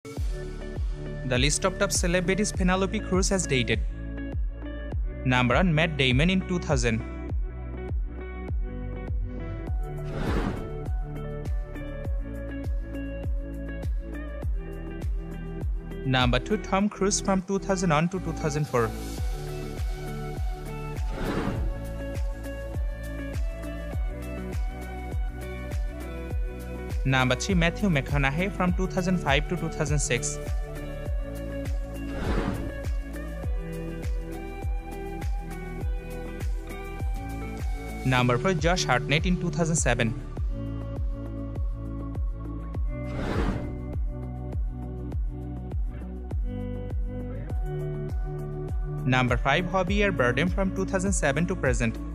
The list of top celebrities Penélope Cruz has dated. Number 1, Matt Damon in 2000. Number 2, Tom Cruise from 2001 to 2004. Number 3, Matthew McConaughey from 2005 to 2006. Number 4, Josh Hartnett in 2007. Number 5, Javier Bardem from 2007 to present.